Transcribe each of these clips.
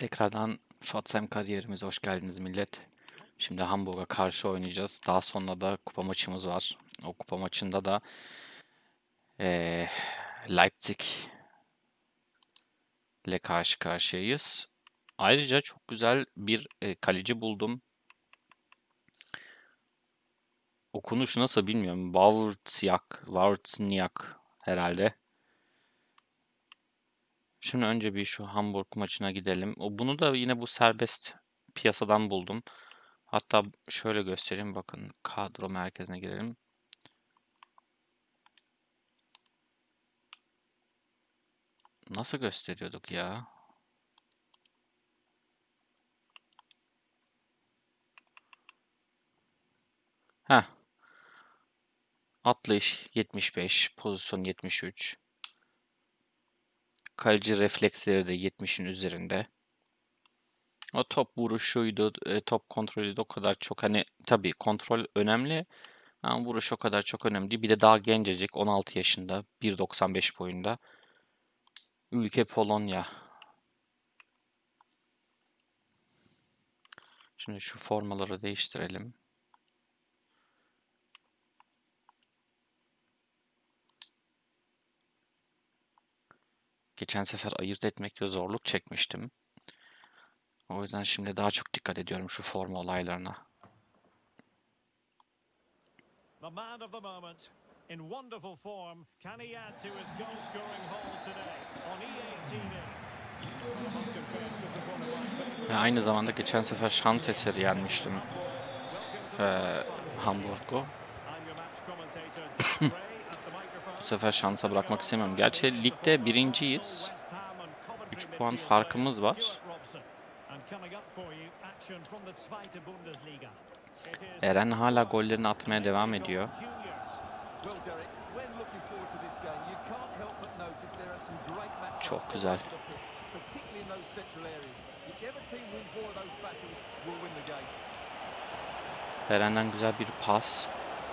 Tekrardan Fatsem kariyerimize hoş geldiniz millet. Şimdi Hamburg'a karşı oynayacağız. Daha sonra da kupa maçımız var. O kupa maçında da eee, Leipzig ile karşı karşıyayız. Ayrıca çok güzel bir kaleci buldum. Okunuşu nasıl bilmiyorum. Wawrzyniak herhalde. Şimdi önce bir şu Hamburg maçına gidelim. Bunu da yine bu serbest piyasadan buldum. Hatta şöyle göstereyim, bakın kadro merkezine girelim. Nasıl gösteriyorduk ya? Heh. Atlayış 75, pozisyon 73. Kaleci refleksleri de 70'in üzerinde. O top vuruşuydu, top kontrolü de o kadar çok, hani tabii kontrol önemli ama vuruş o kadar çok önemli değil. Bir de daha gencecik, 16 yaşında, 1.95 boyunda. Ülke Polonya. Şimdi şu formaları değiştirelim. Geçen sefer ayırt etmekte zorluk çekmiştim. O yüzden şimdi daha çok dikkat ediyorum şu forma olaylarına. The man of the moment, in wonderful form, can he add to his goal-scoring haul today on EA TV? Ve aynı zamanda geçen sefer şans eseri yenmiştim Hamburg'u. Bu sefer şansa bırakmak istemiyorum. Gerçi ligde birinciyiz. 3 puan farkımız var. Eren hala gollerini atmaya devam ediyor. Çok güzel. Eren'den güzel bir pas.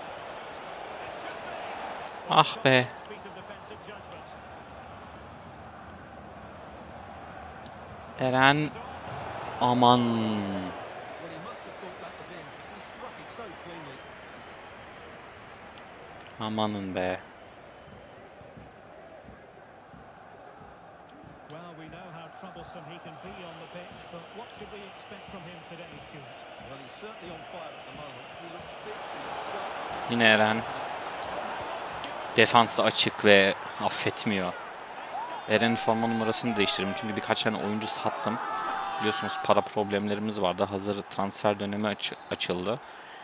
Ah be. Eren, aman. Amanın be. Well, we know how troublesome he can be on the pitch, but what should we expect from him today, Stuart? Well, he's certainly on fire at the moment. He looks fit, he looks sharp. Yine Eren. Defans da açık ve affetmiyor. Eren'in forma numarasını değiştirdim çünkü birkaç tane oyuncu sattım. Biliyorsunuz para problemlerimiz vardı. Hazır transfer dönemi açıldı.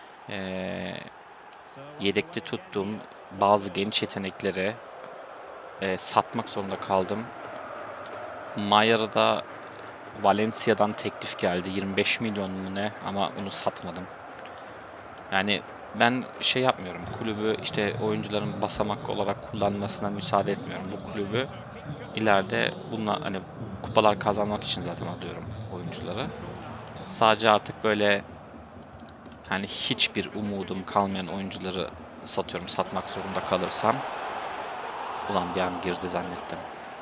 Yedekte tuttuğum bazı genç yetenekleri satmak zorunda kaldım. Mayer'a da Valencia'dan teklif geldi. 25 milyon mu ne, ama onu satmadım. Yani ben şey yapmıyorum. Kulübü işte oyuncuların basamak olarak kullanmasına müsaade etmiyorum. Bu kulübü ileride bununla hani kupalar kazanmak için zaten alıyorum oyuncuları. Sadece artık böyle yani hiçbir umudum kalmayan oyuncuları satıyorum. Satmak zorunda kalırsam. Ulan bir an girdi zannettim.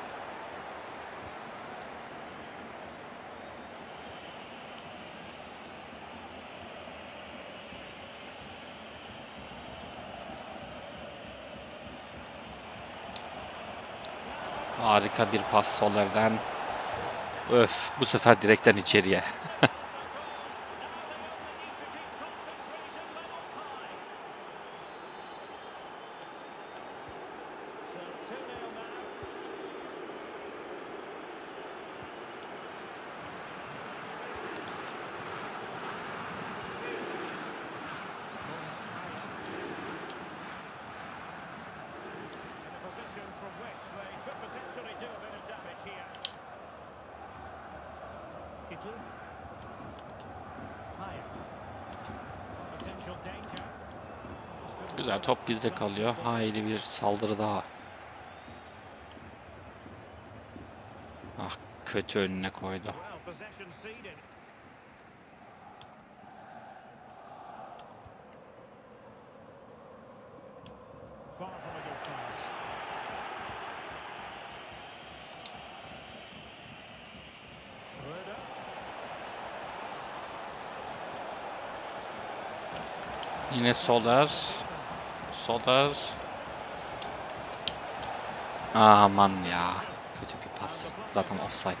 Harika bir pas Soller'den. Öf, bu sefer direkten içeriye. Güzel, top bizde kalıyor. Haydi bir saldırı daha. Ah, kötü önüne koydu. Yine Soler. Soler. Aman ya. Kötü bir pas. Zaten offside.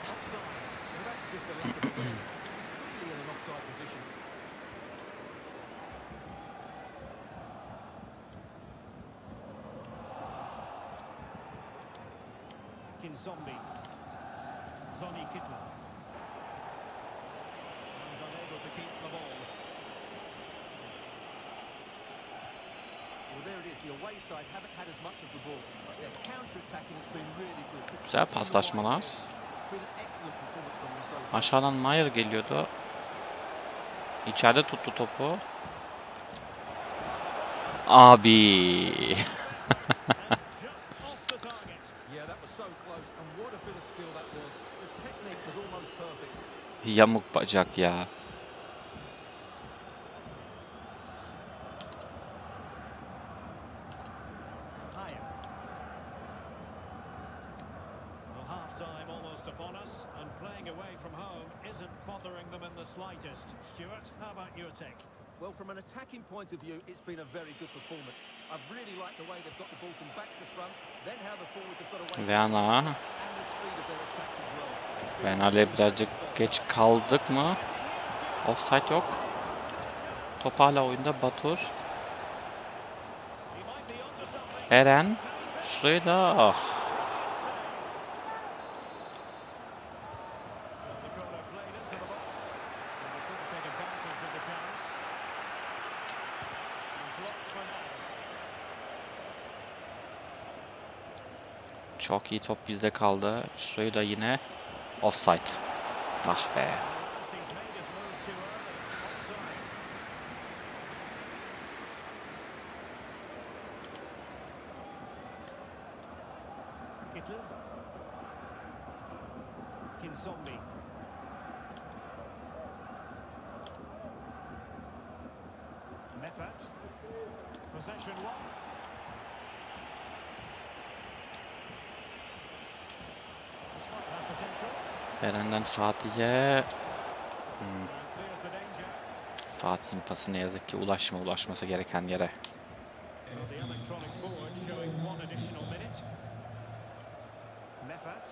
Kinzombie. Sonny Kittel. And unable to keep the ball. Well, there it is. The away side haven't had as much of the ball, but their counter-attacking has been really good. Güzel paslaşmalar. It's been an excellent performance from them so far. Aşağıdan Mayer geliyordu. İçeride tuttu topu. Abi. Just off the target. Yeah, that was so close, and what a bit of skill that was. The technique was almost perfect. Yamuk bacak ya. Higher. Well, half-time almost upon us, and playing away from home isn't bothering them in the slightest. Stuart, how about your take? Well, from an attacking point of view, it's been a very good performance. I've really liked the way they've got the ball from back to front, then how the forwards have got away from Veana. and the speed of their attacks as well. It's been Veana'yla birazcık geç kaldık mı? Offside yok. Top hala oyunda. Batur. He might be onto something. Eren. Şurayı da. Ah. The corner played into the box. And they couldn't take advantage of the chance. And blocked for now. Çok iyi top bizde kaldı. Şurayı da yine offside. Ah be. He's made his move too early. Offside. Kittel. Kinzombie. Meffert. Possession one. This might have potential. Eren'den Fatih'e. And clears the danger. Fatih'in pası ne yazık ki ulaşması gereken yere. Well, the electronic board showing one additional minute. Meffert.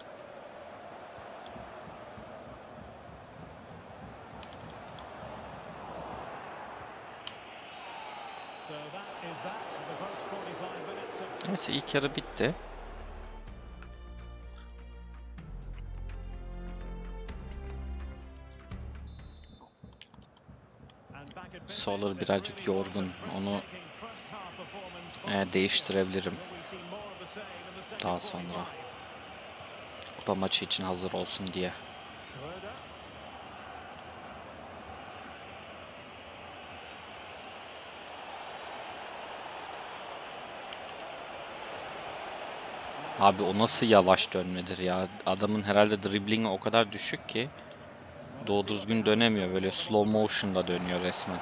So that is that. The first 45 minutes of Neyse ilk yarı bitti. and back at Solar business. It birazcık really was a yorgun. Onu breathtaking first half performance from değiştirebilirim Will we see more of the same in the second daha sonra. 45? Kupa maçı için hazır olsun diye. Schröder. Abi o nasıl yavaş dönmedir ya. Adamın herhalde driblingi o kadar düşük ki doğru düzgün dönemiyor. Böyle slow motion'da dönüyor resmen.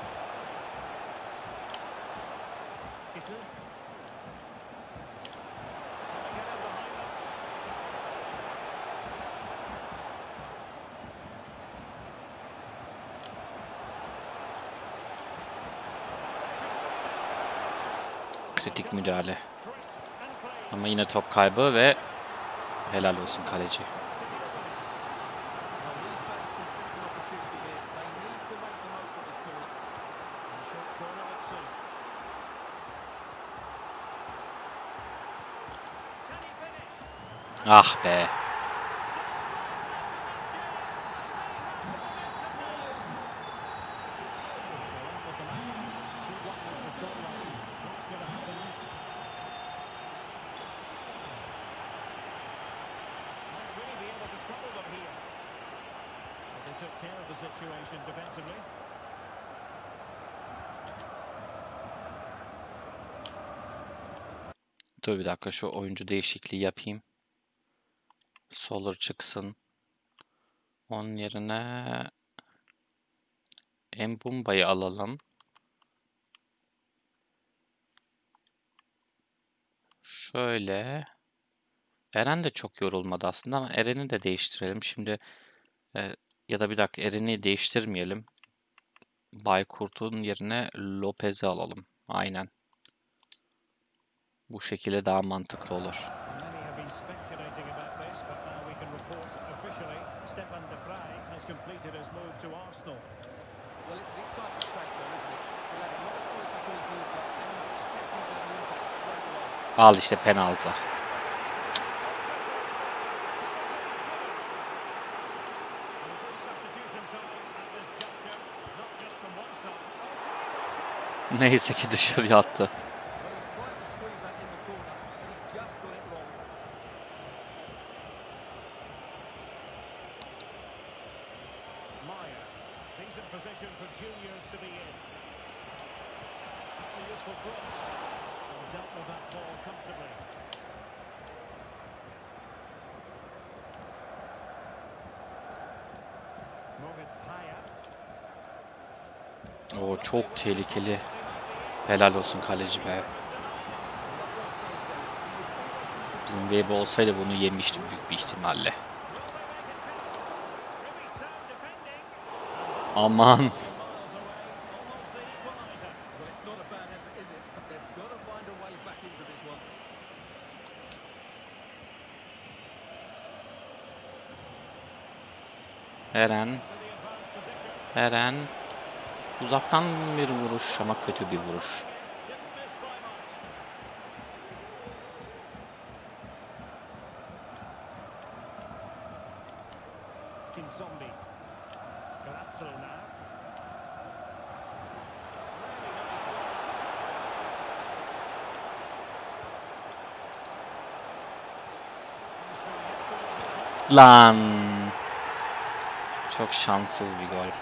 Kittel. Kritik müdahale. Crisp and clean. Ama yine top kaybı ve helal olsun kaleci. Well, these fans can sense an opportunity here. They need to make the most of this corner. And short corner, let's see. Can he finish? Ah be. Took care of the situation defensively. Dur bir dakika şu oyuncu değişikliği yapayım. Solar çıksın. Onun yerine Mbumba'yı alalım. Şöyle. Eren de çok yorulmadı aslında ama Eren'i de değiştirelim. Şimdi ya da bir dakika Eren'i değiştirmeyelim. Baykurt'un yerine Lopez'i alalım. Aynen. Bu şekilde daha mantıklı olur. Many have been speculating about this, but now we can report officially Stefan de Vrij has completed his move to Arsenal. Well, it's an exciting transfer, isn't it? He'll add a lot of quality to his new club, and you expect him to have an impact straight away. Al işte penaltı. And it is substitution time at this juncture, not just from one side. Neyse ki dışarıya attı. Well, he's tried to squeeze that in the corner, but he's just got it wrong. Maya, decent position for juniors to be in. That's a useful cross. And dealt with that ball comfortably. Moritz Haya. O çok tehlikeli. Helal olsun kaleci be. Bizim Webe olsaydı bunu yemişti büyük bir ihtimalle. Aman. Miles away, almost the equaliser. Well, it's not a bad effort, is it? But they've got to find a way back into this one. Eren. To the advanced position. Eren. Uzaktan bir vuruş ama kötü bir vuruş. Didn't miss by much. Kinsombi. Grazzo now. Really nice work. And some excellent vision. Lan. Çok şanssız bir gol. Well,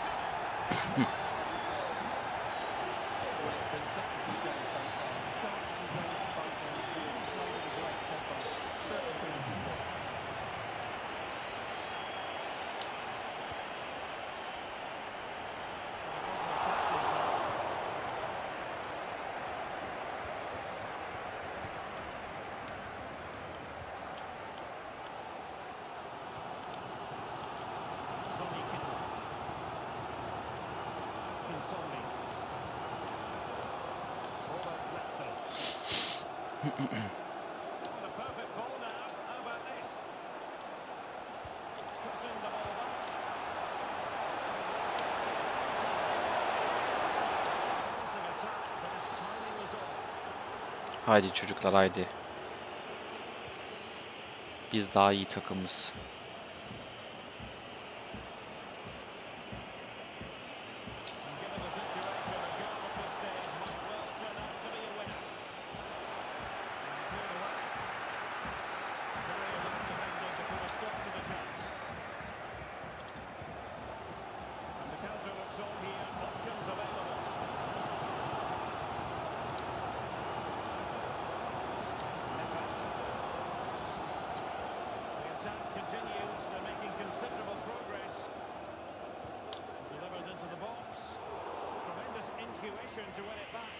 it's been such a good game so far. Chances and goals for both ends, playing with a great tempo. Certainly been a good watch. Kinsombi. Robert Glatzel. What a perfect ball now. How about this? Cutting the ball back. Promising attack, but his timing was off. Haydi çocuklar haydi. Biz daha iyi takımız. And given the situation, a goal at this stage might well turn out to be a winner. And cleared away. Very alert defending to put a stop to the chance. And the counter looks on here. Options available. Nefet. The attack continues. They're making considerable progress. Delivered into the box. Tremendous intuition to win it back.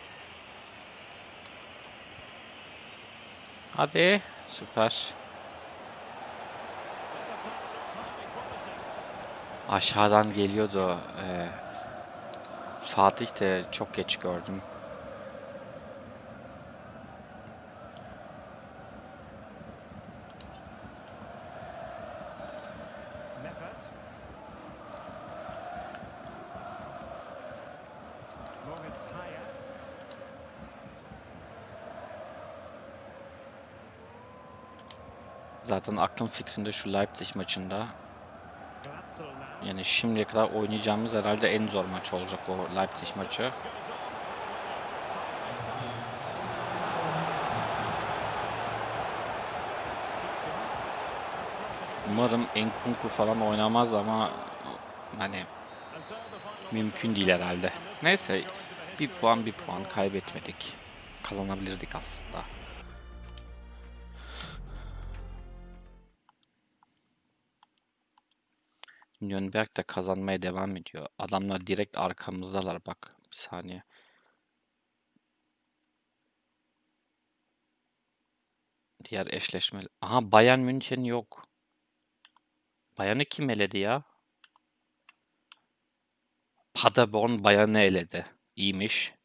Hadi. Süper. This attack looks highly promising. Aşağıdan geliyordu. Fatih de çok geç gördüm. Nefet. Moritz Haya. Zaten aklım fikrinde şu Leipzig maçında. Glatzel now. Yani şimdiye kadar oynayacağımız herhalde en zor maç olacak o Leipzig maçı. Goes on. Umarım Enkunku falan oynamaz ama hani And so the final mümkün değil herhalde. Neyse bir puan kaybetmedik. Kazanabilirdik aslında. Nürnberg de kazanmaya devam ediyor. Adamlar direkt arkamızdalar bak. Bir saniye. Diğer eşleşme. Aha Bayern München yok. Bayern'i kim eledi ya? Paderborn Bayern'ı eledi. İyiymiş.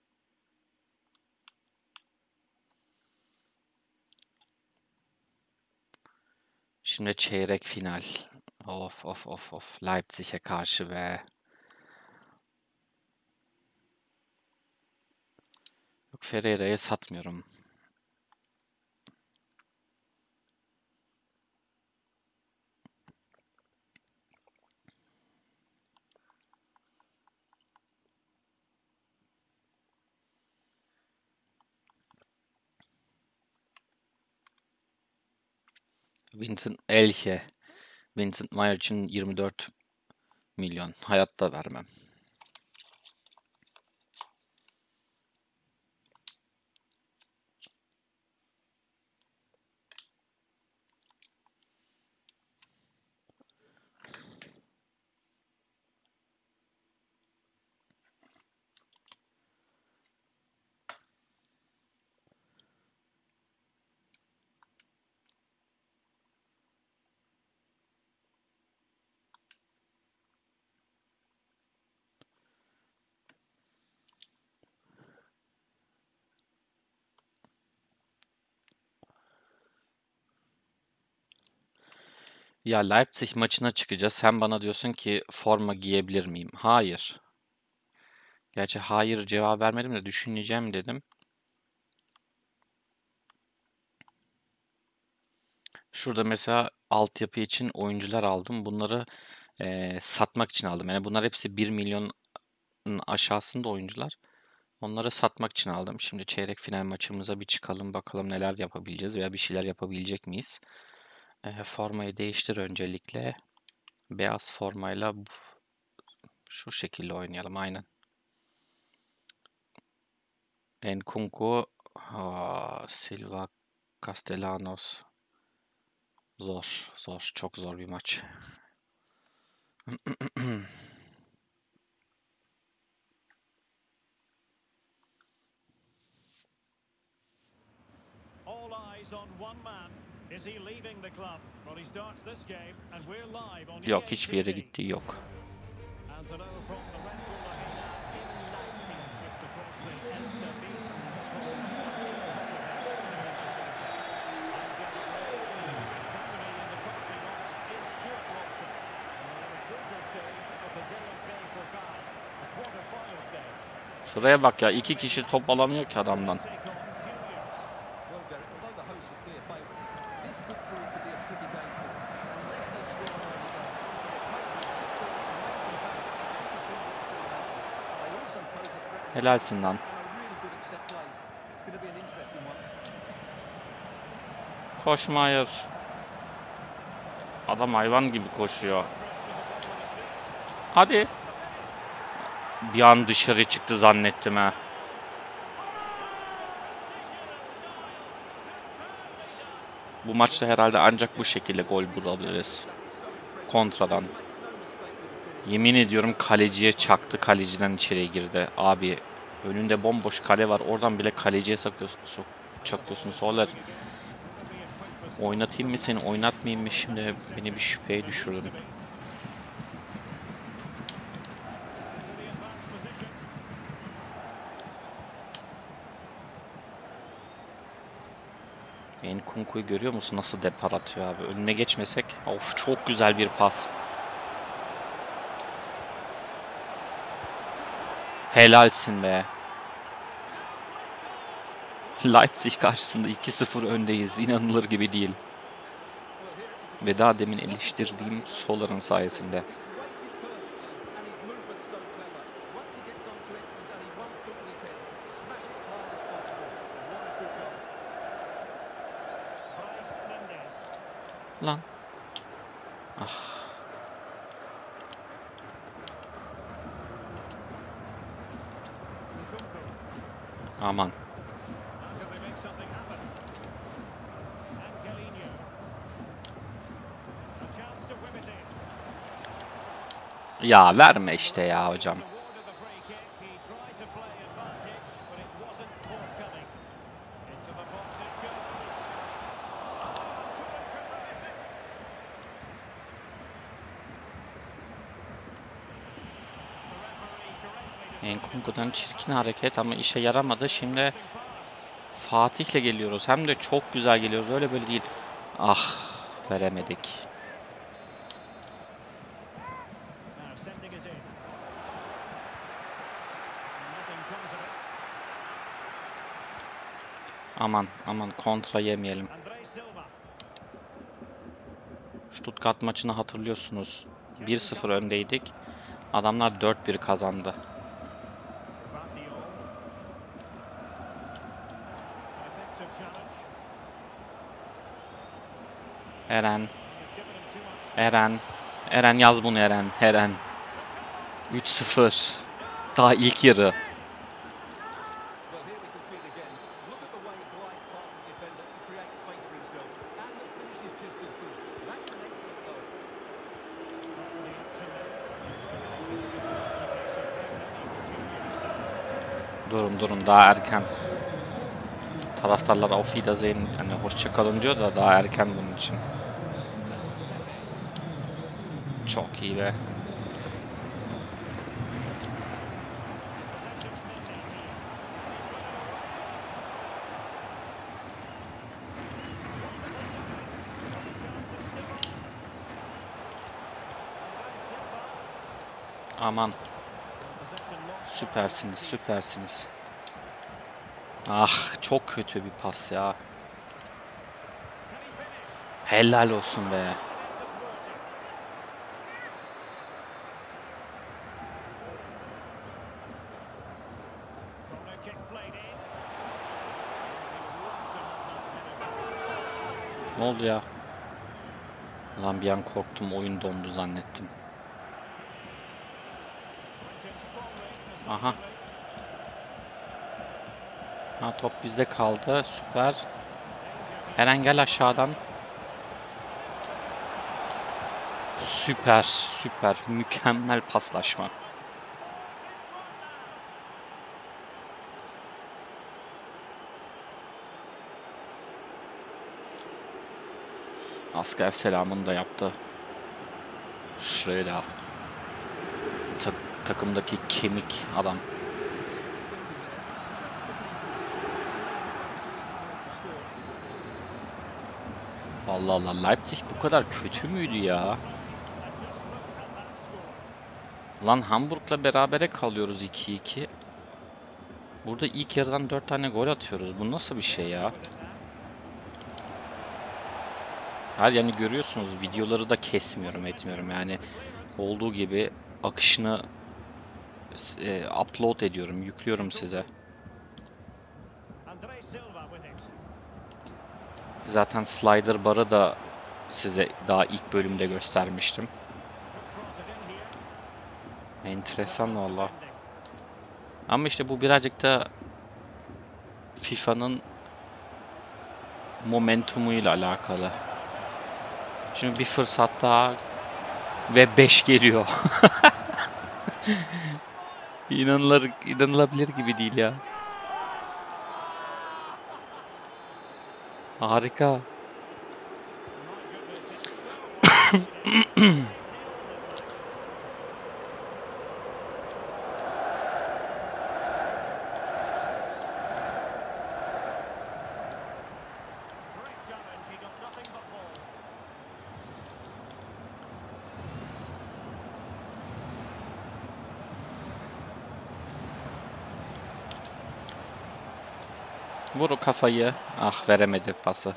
Şimdi çeyrek final. Of of of of. Leipzig'e karşı be. Yok, Ferreira'ya satmıyorum. Vincent Elche. Vincent Meyer için 24 milyon. Hayatta vermem. Ya Leipzig maçına çıkacağız. Sen bana diyorsun ki forma giyebilir miyim? Hayır. Gerçi hayır cevap vermedim de düşüneceğim dedim. Şurada mesela altyapı için oyuncular aldım. Bunları satmak için aldım. Yani bunlar hepsi 1 milyonun aşağısında oyuncular. Onları satmak için aldım. Şimdi çeyrek final maçımıza bir çıkalım bakalım neler yapabileceğiz veya bir şeyler yapabilecek miyiz? Formayı değiştir öncelikle. Beyaz formayla şu şekilde oynayalım aynen. Nkunku, Silva, Castellanos. Zor, zor, çok zor bir maç. All eyes on one man. Is he leaving the club? Well, he starts this game and we're live on Yok, EA hiçbir yere TV. gittiği yok. And to know from the Red Bull Arena in Leipzig, just across the Elster Wiesen from Şuraya bak ya, 2 kişi top alamıyor ki adamdan. Well, Derek, although the hosts are clear favourites, this could prove to be a tricky game for them. Unless they score early they also pose a threat Helalsin lan. and are really good at set plays. It's going to be an interesting one. Koşma, hayır. Adam hayvan gibi koşuyor. Hadi. Bir an dışarı çıktı zannettim ha. Bu maçta herhalde ancak bu şekilde gol bulabiliriz. Kontradan. Yemin ediyorum kaleciye çaktı, kaleciden içeriye girdi. Abi önünde bomboş kale var. Oradan bile kaleciye çakıyorsun. Soler. Oynatayım mı seni, oynatmayayım mı? Şimdi beni bir şüpheye düşürdün. Nkunku'yu görüyor musun? Nasıl depar atıyor abi. Önüne geçmesek. Of, çok güzel bir pas. Helalsin be. Leipzig karşısında 2-0 öndeyiz. İnanılır gibi değil. Ve daha demin eleştirdiğim Solar'ın sayesinde. Lan. Ah. Aman. Ya verme işte ya hocam. Enkunku'dan çirkin hareket ama işe yaramadı. Şimdi Fatih'le geliyoruz. Hem de çok güzel geliyoruz. Öyle böyle değil. Ah, veremedik. Now sending it in. Nothing comes of it. Aman aman kontra yemeyelim. André Silva. Stuttgart maçını hatırlıyorsunuz. 1-0 öndeydik. Adamlar 4-1 kazandı. Gvardiol. Effective challenge. Eren, They've given him too much. Eren. Eren yaz bunu Eren. Eren. 3-0. Daha ilk yarı. Well, here we can see it again. Look at the way he glides past the defender to create space for himself. And the finish is just as good. That's an excellent goal. Durun daha erken. Taraftarlar auf Wiedersehen, yani hoşça kalın diyor da daha erken bunun için. Çok iyi be. Aman. Süpersiniz, süpersiniz. Ah, çok kötü bir pas ya. Helal olsun be. Ne oldu ya? Lan bir an korktum, oyun dondu zannettim. Aha. Ha, top bizde kaldı. Süper. Eren gel aşağıdan. Süper, süper. Mükemmel paslaşma. Asker selamını da yaptı. Şöyle. Takımdaki kemik adam. Allah Allah, Leipzig bu kadar kötü müydü ya? Lan Hamburg'la berabere kalıyoruz 2-2. Burada ilk yarıdan 4 tane gol atıyoruz. Bu nasıl bir şey ya? Her yani görüyorsunuz, videoları da kesmiyorum etmiyorum yani olduğu gibi akışını upload ediyorum, yüklüyorum size. Zaten slider barı da size daha ilk bölümde göstermiştim. Enteresan valla. Ama işte bu birazcık da FIFA'nın momentumuyla alakalı. Şimdi bir fırsat daha ve 5 geliyor. İnanılabilir gibi değil ya. Harika. Vur o kafayı. Ah, veremedi pası.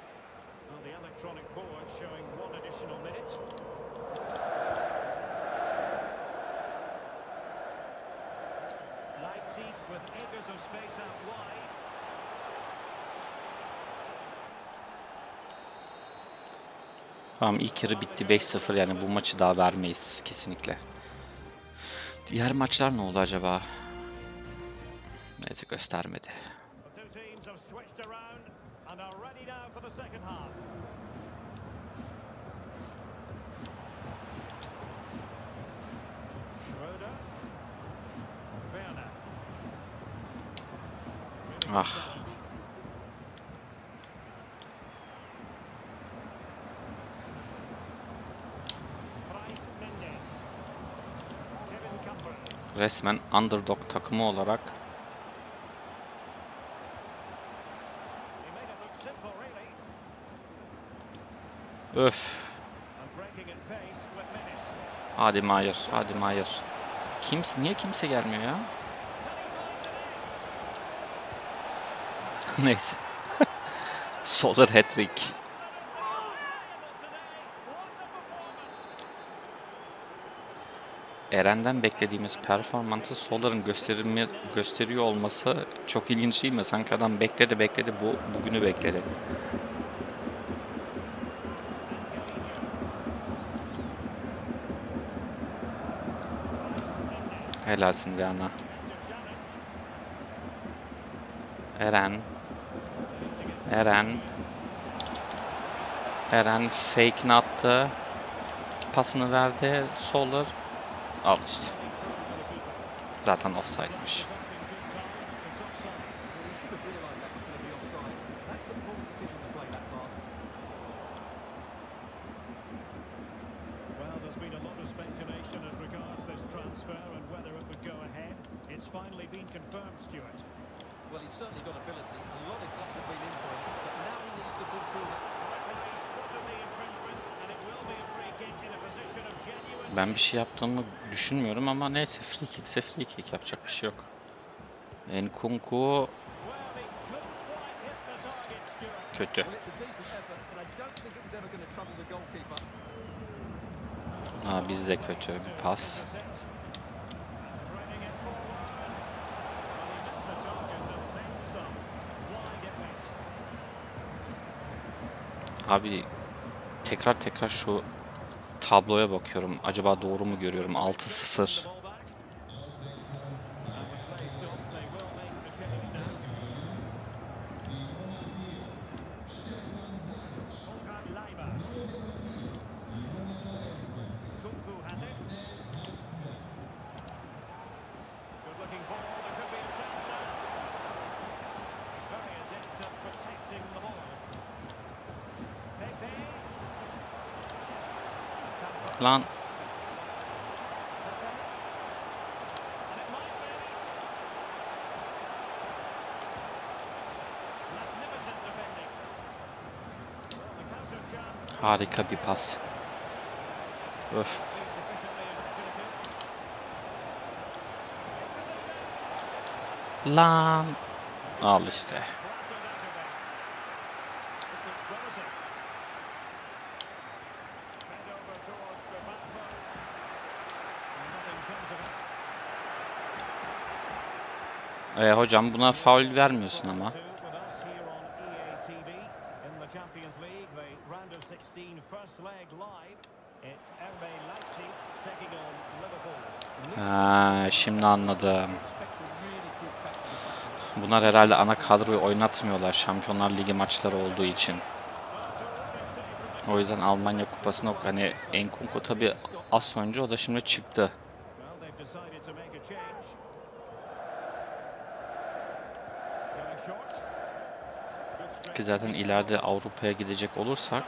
Tamam, ilk yarı bitti 5-0, yani bu maçı daha vermeyiz kesinlikle. Diğer maçlar ne oldu acaba? Neyse, göstermedi. Ah. resmen underdog takımı olarak He made it look simple, really. öf. And breaking at pace with menace. Hadi Mayer, hadi Mayer. Niye kimse gelmiyor ya? Neyse. Solar hat-trick. Eren'den beklediğimiz performansı Solar'ın gösteriyor olması çok ilginç değil mi? Sanki adam bekledi bugünü bekledi. Helalsin Diana. Eren fake'ini attı. Pasını verdi. Solar. Al işte. Zaten offside'miş. Well, there's been a lot of speculation as regards this transfer and whether it would go ahead. It's finally been confirmed, Stuart. Well, he's certainly got ability. A lot of clubs have been in for him, but now he needs to fulfill that. Referee spotted the infringement, and it will be a free kick in a position of genuine. Ben bir şey yaptığımı düşünmüyorum ama neyse free kickse free kick, yapacak bir şey yok. Nkunku Well, he couldn't quite hit the target, Stuart. kötü. Well, it's a decent effort, but I don't think it was ever going to trouble the goalkeeper. Bizde kötü bir pas. And threading it forward. Well, he missed the target and then some. Wide it went. Abi tekrar şu tabloya bakıyorum. Acaba doğru mu görüyorum? 6-0. Lan harika bir pas. Öf. Lan. Al işte. Hocam buna faul vermiyorsun ama. Şimdi anladım. Bunlar herhalde ana kadroyu oynatmıyorlar Şampiyonlar Ligi maçları olduğu için. O yüzden Almanya Kupası'na hani Nkunku tabi az önce, o da şimdi çıktı. Ki zaten ileride Avrupa'ya gidecek olursak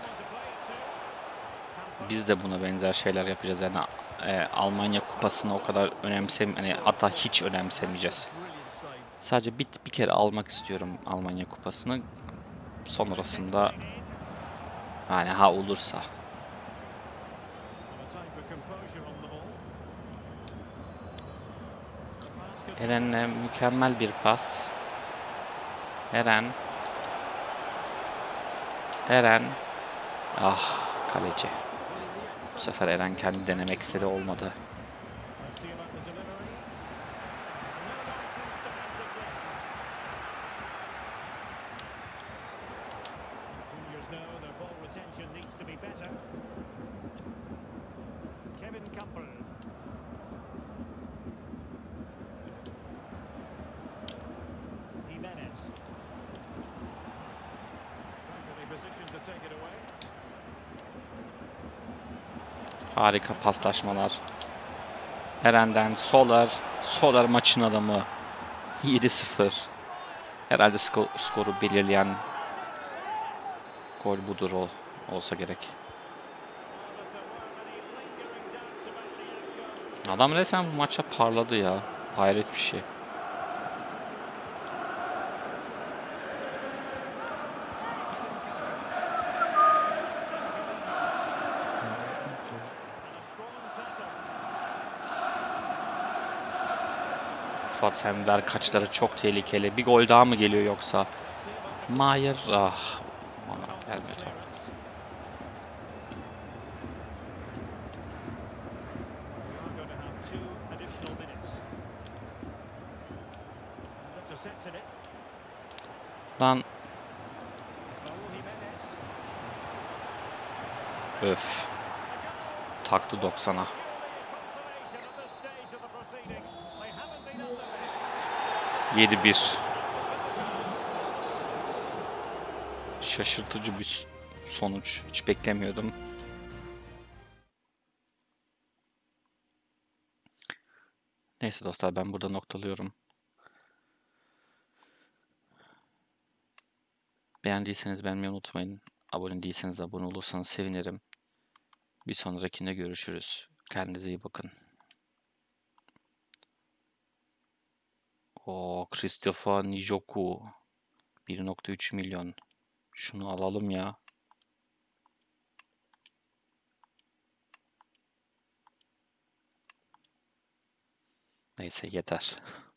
biz de buna benzer şeyler yapacağız. Yani Almanya Kupası'nı o kadar hani hatta hiç önemsemeyeceğiz. Sadece bir kere almak istiyorum Almanya Kupası'nı. Sonrasında yani ha olursa. Eren'le mükemmel bir pas. Eren. Ah, kaleci. Bu sefer Eren kendi denemek istedi, olmadı. Harika paslaşmalar. Eren'den Solar maçın adamı. 7-0. Herhalde skoru belirleyen gol budur, olsa gerek. Adam resmen bu maça parladı ya. Hayret bir şey. And a strong tackle. Fatih kaçları çok tehlikeli. Bir gol daha mı geliyor yoksa? Let's see about the Mayer bana nonsense gelmiyor top. clearance. We are going to have 2 additional minutes. Intercepted it. Lan Raul Jimenez. öf. Taktı 90'a. The only consolation at this stage of the proceedings. They haven't been at their best. 7-1. Şaşırtıcı bir sonuç. Hiç beklemiyordum. Neyse dostlar, ben burada noktalıyorum. Beğendiyseniz beğenmeyi unutmayın. Abone değilseniz abone olursanız sevinirim. Bir sonrakinde görüşürüz. Kendinize iyi bakın. Christopher Njoku 1.3 milyon. Şunu alalım ya. Neyse yeter.